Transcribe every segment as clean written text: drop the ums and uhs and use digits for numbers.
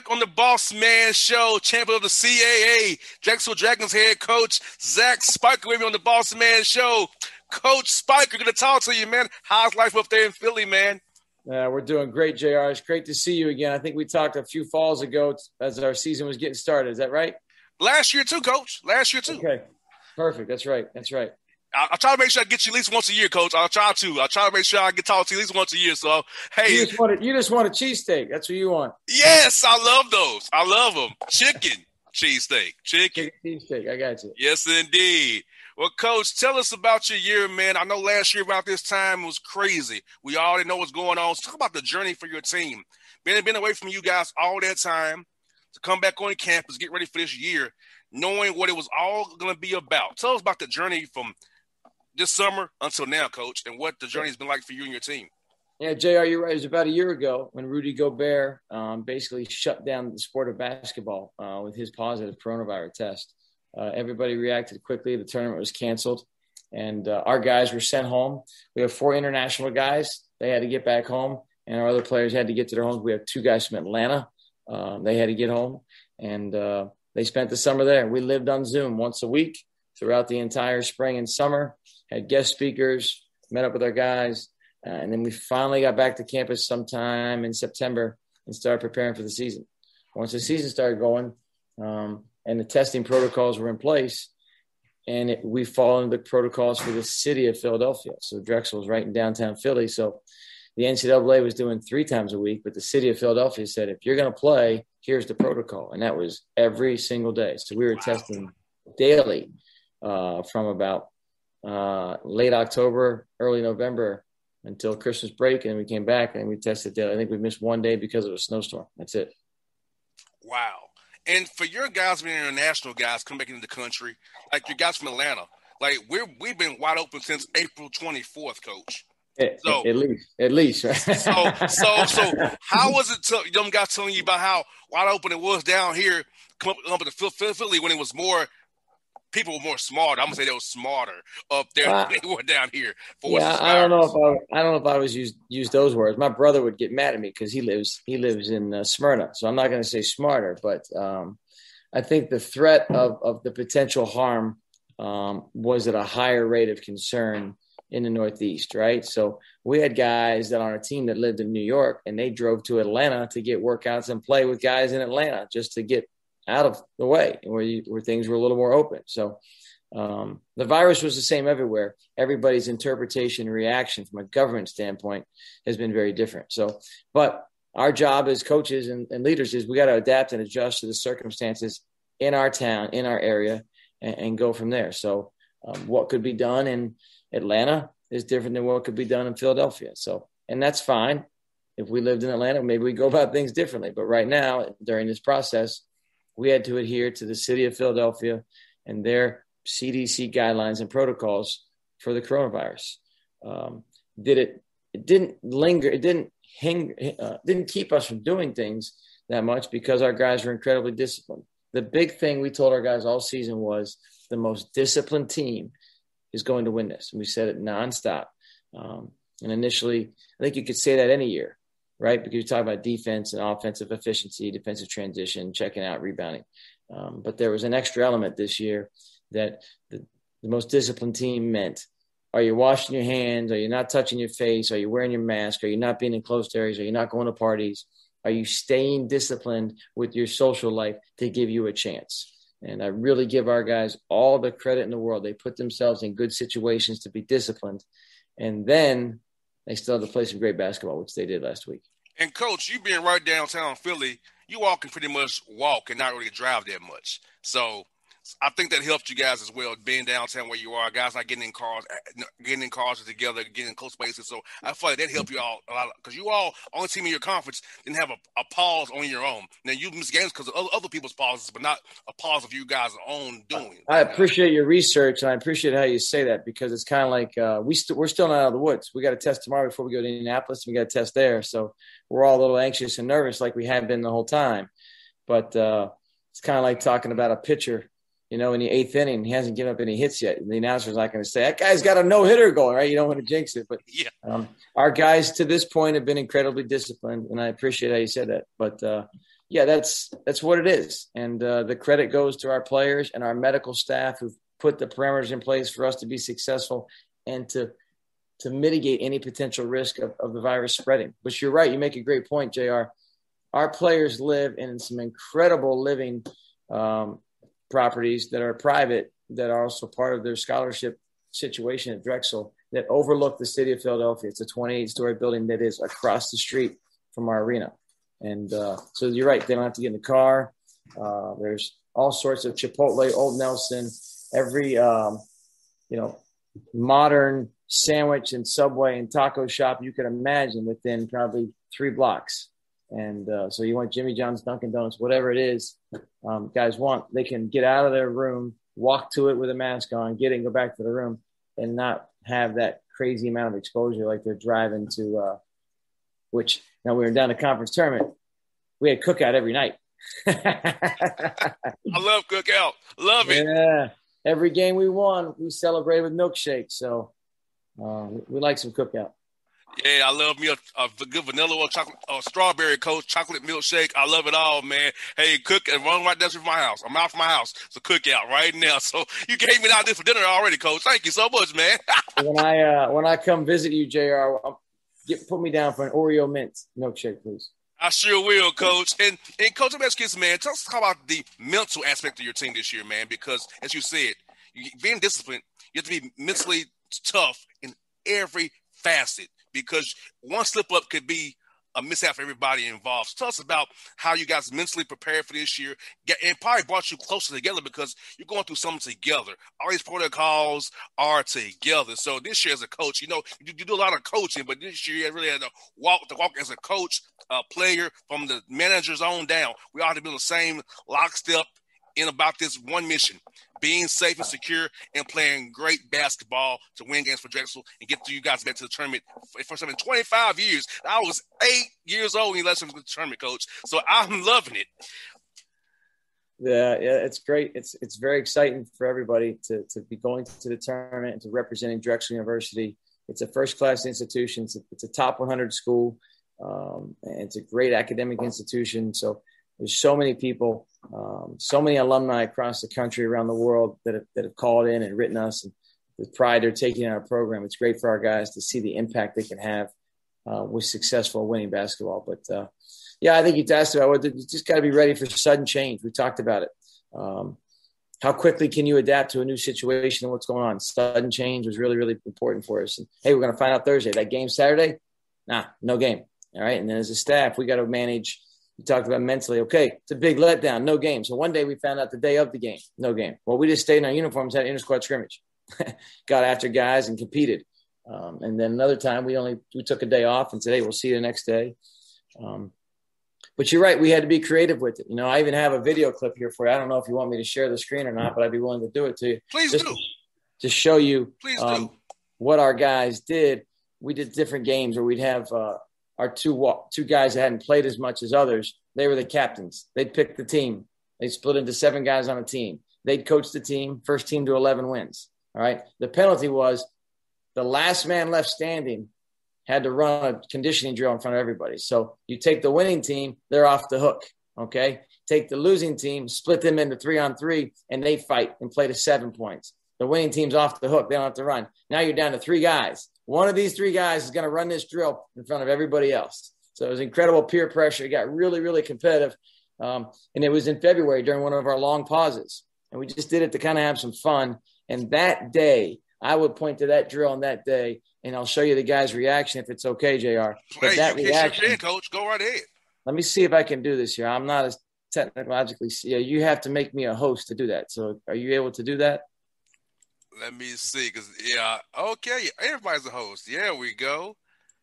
back on the Bossman Show, champion of the CAA, Drexel Dragons head coach Zach Spreaker with me on the Bossman Show. Coach Spreaker, going to talk to you, man. How's life up there in Philly, man? We're doing great, JR. It's great to see you again. I think we talked a few falls ago as our season was getting started. Is that right? Last year too, Coach. Last year too. Okay, perfect. That's right. I'll try to make sure I get you at least once a year, Coach. I'll try to make sure I get talk to you at least once a year. So, hey. You just want a cheesesteak. That's what you want. Yes, I love those. I love them. Chicken cheesesteak. Chicken cheesesteak. I got you. Yes, indeed. Well, Coach, tell us about your year, man. I know last year about this time was crazy. We already know what's going on. So talk about the journey for your team. Been away from you guys all that time to come back on campus, get ready for this year, knowing what it was all going to be about. Tell us about the journey from this summer until now, Coach, and what the journey has been like for you and your team. Yeah, JR, you're right. It was about a year ago when Rudy Gobert basically shut down the sport of basketball with his positive coronavirus test. Everybody reacted quickly. The tournament was canceled, and our guys were sent home. We have 4 international guys. They had to get back home, and our other players had to get to their homes. We have 2 guys from Atlanta. They had to get home, and they spent the summer there. We lived on Zoom once a week throughout the entire spring and summer, had guest speakers, met up with our guys, and then we finally got back to campus sometime in September and started preparing for the season. Once the season started going, and the testing protocols were in place, and we followed the protocols for the city of Philadelphia. So Drexel was right in downtown Philly. So the NCAA was doing 3 times a week, but the city of Philadelphia said, if you're going to play, here's the protocol. And that was every single day. So we were testing daily from about late October, early November until Christmas break. And we came back and we tested daily. I think we missed 1 day because of a snowstorm. That's it. Wow. And for your guys being international guys coming back into the country, like your guys from Atlanta, like we've been wide open since April 24th, Coach. So at least. Right? So how was it young guys telling you about how wide open it was down here, come up to Philly when it was more people were more smarter? I'm gonna say they were smarter up there than they were down here. I don't know if I was use those words. My brother would get mad at me because he lives in Smyrna, so I'm not going to say smarter. But I think the threat of the potential harm was at a higher rate of concern in the Northeast, right? So we had guys that on our team that lived in New York, and they drove to Atlanta to get workouts and play with guys in Atlanta just to get out of the way where things were a little more open. So the virus was the same everywhere. Everybody's interpretation and reaction from a government standpoint has been very different. So, but our job as coaches and leaders is we got to adapt and adjust to the circumstances in our town, in our area, and go from there. So what could be done in Atlanta is different than what could be done in Philadelphia. So, and that's fine. If we lived in Atlanta, maybe we go about things differently. But right now, during this process, we had to adhere to the city of Philadelphia and their CDC guidelines and protocols for the coronavirus. It didn't linger. It didn't keep us from doing things that much because our guys were incredibly disciplined. The big thing we told our guys all season was the most disciplined team is going to win this. And we said it nonstop. And initially, I think you could say that any year, right? Because you talk about defense and offensive efficiency, defensive transition, checking out, rebounding. But there was an extra element this year that the most disciplined team meant. Are you washing your hands? Are you not touching your face? Are you wearing your mask? Are you not being in closed areas? Are you not going to parties? Are you staying disciplined with your social life to give you a chance? And I really give our guys all the credit in the world. They put themselves in good situations to be disciplined. And then they still have to play some great basketball, which they did last week. And, Coach, you being right downtown Philly, you all can pretty much walk and not really drive that much. So I think that helped you guys as well, being downtown where you are. Guys not getting in cars together, getting in close spaces. So I feel like that helped you all a lot because you all on the team in your conference didn't have a pause on your own. Now you missed games because of other people's pauses, but not a pause of you guys' own doing. I appreciate your research, and I appreciate how you say that because it's kind of like we're still not out of the woods. We got to test tomorrow before we go to Indianapolis. We got to test there, so we're all a little anxious and nervous, like we have been the whole time. But it's kind of like talking about a pitcher. You know, in the 8th inning, he hasn't given up any hits yet. The announcer's not going to say, that guy's got a no-hitter going, right? You don't want to jinx it. But our guys to this point have been incredibly disciplined, and I appreciate how you said that. But Yeah, that's what it is. And the credit goes to our players and our medical staff who've put the parameters in place for us to be successful and to mitigate any potential risk of the virus spreading. But you're right. You make a great point, JR. Our players live in some incredible living properties that are private, that are also part of their scholarship situation at Drexel, that overlook the city of Philadelphia. It's a 28-story building that is across the street from our arena. And so you're right. They don't have to get in the car. There's all sorts of Chipotle, Old Nelson, every, modern sandwich and Subway and taco shop you could imagine within probably 3 blocks. And so you want Jimmy John's, Dunkin' Donuts, whatever it is, guys want, they can get out of their room, walk to it with a mask on, get in, go back to the room, and not have that crazy amount of exposure like they're driving to, which now we were down to conference tournament. We had cookout every night. I love cookout. Love it. Yeah. Every game we won, we celebrated with milkshakes. So we like some cookout. Yeah, I love me a good vanilla or chocolate or strawberry Coach chocolate milkshake. I love it all, man. Hey, cook and run right down from my house. I'm out from my house. It's a cookout right now. So you gave me out this for dinner already, Coach. Thank you so much, man. When I come visit you, JR, put me down for an Oreo mint milkshake, please. I sure will, Coach. And Coach, I'm asking you, man, tell us about the mental aspect of your team this year, man, because as you said, being disciplined, you have to be mentally tough in every facet, because one slip up could be a mishap for everybody involved. So tell us about how you guys mentally prepared for this year, and probably brought you closer together because you're going through something together. All these protocols are together. So this year as a coach, you do a lot of coaching, but this year you really had to walk as a coach, player, from the managers on down. We ought to be on the same lockstep in about this one mission: being safe and secure and playing great basketball to win games for Drexel and get you guys back to the tournament for some 25 years. I was 8 years old when you left the tournament, Coach. So I'm loving it. Yeah, it's great. It's very exciting for everybody to be going to the tournament and to representing Drexel University. It's a first-class institution. It's a top 100 school. And it's a great academic institution. So there's so many people, so many alumni across the country, around the world that have called in and written us, and the pride they're taking in our program. It's great for our guys to see the impact they can have with successful winning basketball. But I think you asked about you just got to be ready for sudden change. We talked about it. How quickly can you adapt to a new situation and what's going on? Sudden change was really, really important for us. And hey, we're going to find out Thursday. That game Saturday? Nah, no game. All right. And then as a staff, we got to manage. We talked about mentally. Okay, it's a big letdown. No game. So one day we found out the day of the game, no game. Well, we just stayed in our uniforms, had an inter-squad scrimmage, got after guys and competed. And then another time we took a day off and said, hey, we'll see you the next day. But you're right. We had to be creative with it. I even have a video clip here for you. I don't know if you want me to share the screen or not, but I'd be willing to do it to you. Please do. To show you what our guys did. We did different games where we'd have our two guys that hadn't played as much as others. They were the captains. They'd pick the team. They split into 7 guys on a team. They'd coach the team, first team to 11 wins. All right. The penalty was the last man left standing had to run a conditioning drill in front of everybody. So you take the winning team, they're off the hook. Okay. Take the losing team, split them into 3-on-3, and they fight and play to 7 points. The winning team's off the hook. They don't have to run. Now you're down to 3 guys. One of these 3 guys is going to run this drill in front of everybody else. So it was incredible peer pressure. It got really, really competitive. And it was in February during one of our long pauses. And we just did it to kind of have some fun. And that day, I would point to that drill on that day, and I'll show you the guy's reaction if it's okay, JR. But that reaction, Coach, go right ahead. Let me see if I can do this here. I'm not as technologically. Yeah, you have to make me a host to do that. So are you able to do that? Let me see, okay, everybody's a host. Yeah, we go.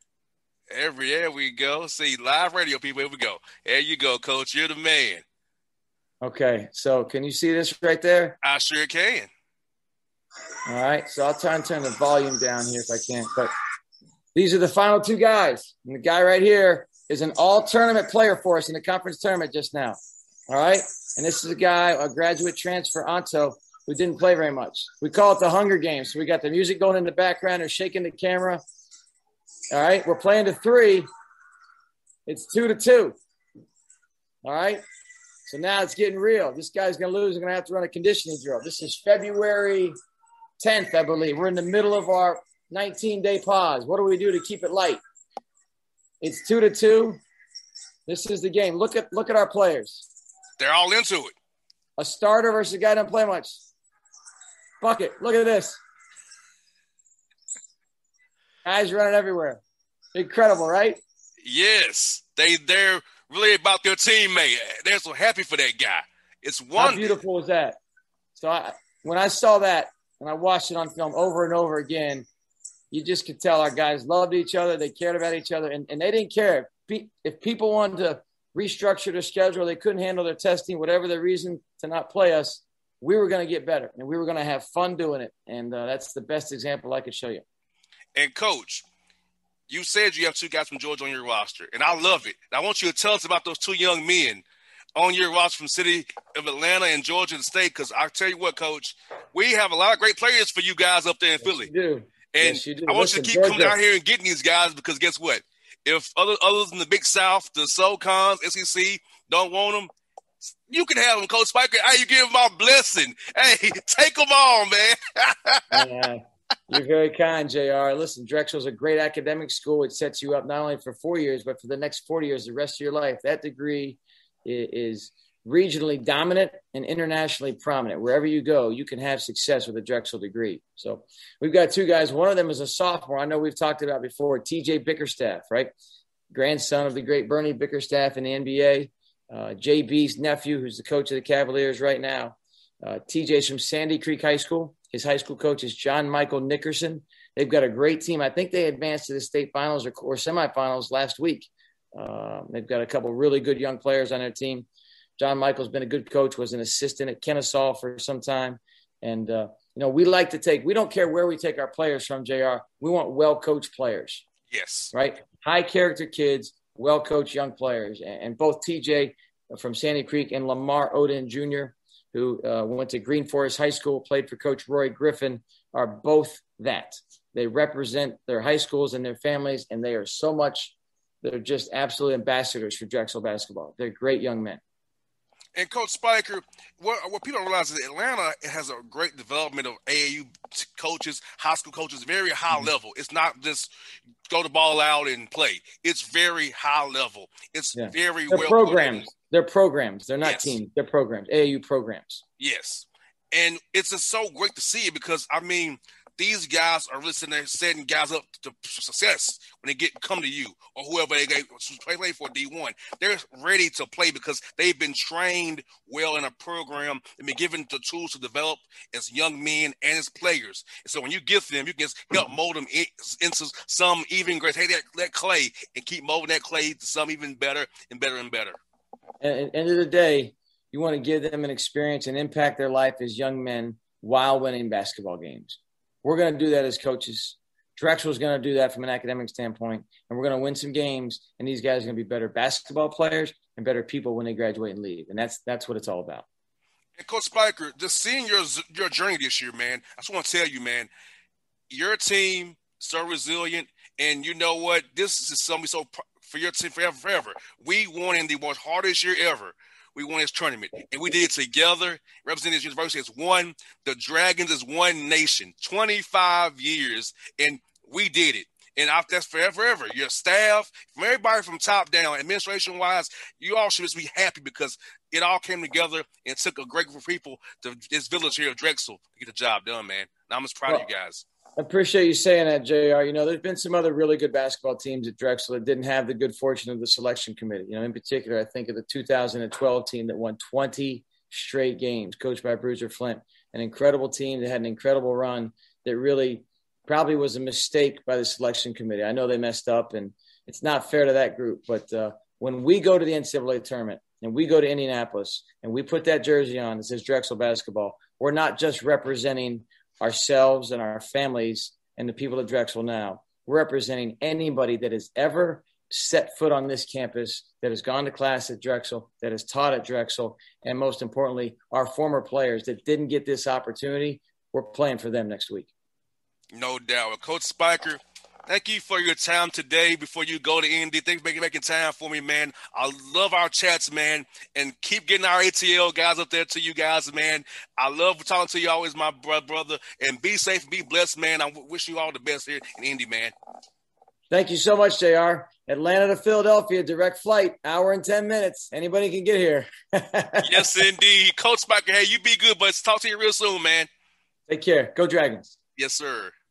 There we go. See, live radio people, here we go. There you go, Coach. You're the man. Okay, so can you see this right there? I sure can. All right, so I'll try and turn the volume down here if I can. But these are the final 2 guys. And the guy right here is an all-tournament player for us in the conference tournament just now. All right, and this is a guy, a graduate transfer, Anto, who didn't play very much. We call it the Hunger Games. So we got the music going in the background. They're shaking the camera. All right, we're playing to 3. It's 2-2. All right. So now it's getting real. This guy's going to lose. I'm going to have to run a conditioning drill. This is February 10th, I believe. We're in the middle of our 19-day pause. What do we do to keep it light? It's 2-2. This is the game. Look at our players. They're all into it. A starter versus a guy who doesn't play much. Bucket. Look at this. Guys running everywhere. Incredible, right? Yes. They're really about their teammate. They're so happy for that guy. It's wonderful. How beautiful is that? So when I saw that and I watched it on film over and over again, you just could tell our guys loved each other. They cared about each other, and they didn't care. If people wanted to restructure their schedule, they couldn't handle their testing, whatever the reason to not play us, we were going to get better, and we were going to have fun doing it. And that's the best example I could show you. And, Coach, you said you have two guys from Georgia on your roster, and I love it. And I want you to tell us about those two young men on your roster from the city of Atlanta and Georgia State, because I tell you what, Coach, we have a lot of great players for you guys up there in Philly. You do. And yes, you do. I want you to keep coming out here and getting these guys, because guess what? If others in the Big South, the SoCons, SEC, don't want them, you can have them, Coach Spreaker. Hey, you give them our blessing. Hey, take them on, man. You're very kind, JR. Listen, Drexel's a great academic school. It sets you up not only for 4 years, but for the next 40 years, the rest of your life. That degree is regionally dominant and internationally prominent. Wherever you go, you can have success with a Drexel degree. So we've got two guys. One of them is a sophomore. I know we've talked about before, TJ Bickerstaff, right? Grandson of the great Bernie Bickerstaff in the NBA. JB's nephew, who's the coach of the Cavaliers right now. TJ's from Sandy Creek High School. His high school coach is John Michael Nickerson. They've got a great team. I think they advanced to the state finals or semifinals last week. They've got a couple really good young players on their team. John Michael's been a good coach, was an assistant at Kennesaw for some time. And, we like to we don't care where we take our players from, JR. We want well-coached players. Yes. Right? High-character kids, well-coached young players. And both TJ from Sandy Creek and Lamar Odin Jr., who went to Green Forest High School, played for Coach Roy Griffin, are both that. They represent their high schools and their families, and they are they're just absolute ambassadors for Drexel basketball. They're great young men. And Coach Spreaker, what people don't realize is that Atlanta has a great development of AAU coaches, high school coaches, very high level. It's not just throw the ball out and play. It's very high level. It's very well programs. They're programs. They're not teams. They're programs. AAU programs. Yes. And it's just so great to see it because, these guys are really sitting there setting guys up to success when they come to you or whoever they play for D1. They're ready to play because they've been trained well in a program and been given the tools to develop as young men and as players. And so when you give them, you can help mold them into some even great. Hey, that clay and keep molding that clay to some even better and better and better. At the end of the day, you want to give them an experience and impact their life as young men while winning basketball games. We're going to do that as coaches. Drexel's going to do that from an academic standpoint, and we're going to win some games, and these guys are going to be better basketball players and better people when they graduate and leave, and that's what it's all about. And Coach Spreaker, just seeing your journey this year, man, I just want to tell you, man, your team so resilient, and you know what? This is something for your team forever. We won in the most hardest year ever. We won this tournament, and we did it together. Representing this university as one. The Dragons is one nation. 25 years, and we did it. And that's forever. Your staff, from everybody from top down, administration-wise, you all should just be happy because it all came together and took a great group of people to this village here of Drexel to get the job done, man. And I'm just proud of you guys. I appreciate you saying that, JR. There's been some other really good basketball teams at Drexel that didn't have the good fortune of the selection committee. In particular, I think of the 2012 team that won 20 straight games, coached by Bruiser Flint, an incredible team that had an incredible run that really probably was a mistake by the selection committee. I know they messed up, and it's not fair to that group. But when we go to the NCAA tournament and we go to Indianapolis and we put that jersey on that says Drexel basketball, we're not just representing ourselves and our families and the people of Drexel now. We're representing anybody that has ever set foot on this campus, that has gone to class at Drexel, that has taught at Drexel, and most importantly, our former players that didn't get this opportunity. We're playing for them next week. No doubt. Coach Spreaker, Thank you for your time today before you go to Indy. Thanks for making time for me, man. I love our chats, man, and keep getting our ATL guys up there to you guys, man. I love talking to you always, my brother, and be safe and be blessed, man. I wish you all the best here in Indy, man. Thank you so much, JR. Atlanta to Philadelphia, direct flight, hour and 10 minutes. Anybody can get here. Yes, indeed. Coach Spreaker, hey, you be good, but talk to you real soon, man. Take care. Go Dragons. Yes, sir.